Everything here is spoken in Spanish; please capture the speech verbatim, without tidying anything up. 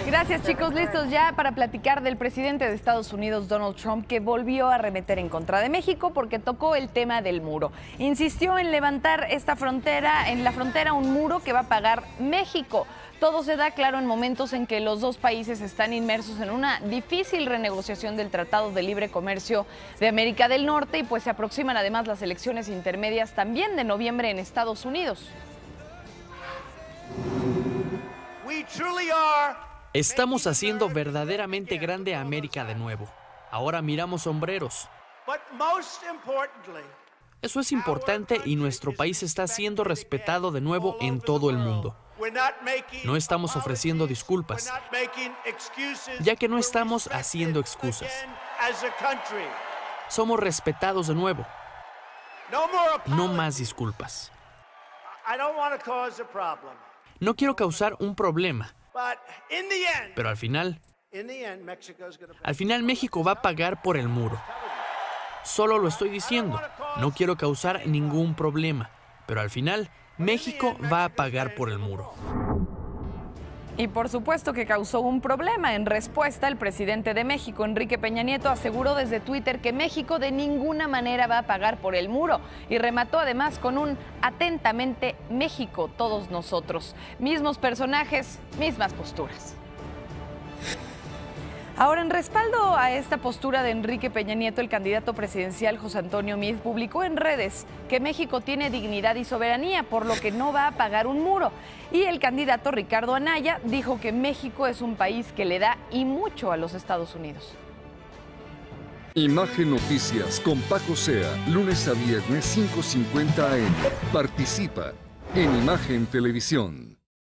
Gracias, chicos. Listos ya para platicar del presidente de Estados Unidos, Donald Trump, que volvió a arremeter en contra de México porque tocó el tema del muro. Insistió en levantar esta frontera, en la frontera un muro que va a pagar México. Todo se da claro en momentos en que los dos países están inmersos en una difícil renegociación del Tratado de Libre Comercio de América del Norte y pues se aproximan además las elecciones intermedias también de noviembre en Estados Unidos. Estamos haciendo verdaderamente grande a América de nuevo. Ahora miramos sombreros. Eso es importante y nuestro país está siendo respetado de nuevo en todo el mundo. No estamos ofreciendo disculpas, ya que no estamos haciendo excusas. Somos respetados de nuevo. No más disculpas. No quiero causar un problema, pero al final, al final México va a pagar por el muro. Solo lo estoy diciendo. No quiero causar ningún problema, pero al final México va a pagar por el muro. Y por supuesto que causó un problema. En respuesta, el presidente de México, Enrique Peña Nieto, aseguró desde Twitter que México de ninguna manera va a pagar por el muro y remató además con un atentamente México, todos nosotros. Mismos personajes, mismas posturas. Ahora, en respaldo a esta postura de Enrique Peña Nieto, el candidato presidencial José Antonio Meade publicó en redes que México tiene dignidad y soberanía, por lo que no va a pagar un muro. Y el candidato Ricardo Anaya dijo que México es un país que le da y mucho a los Estados Unidos. Imagen Noticias con Paco Sea, lunes a viernes cinco cincuenta a eme. Participa en Imagen Televisión.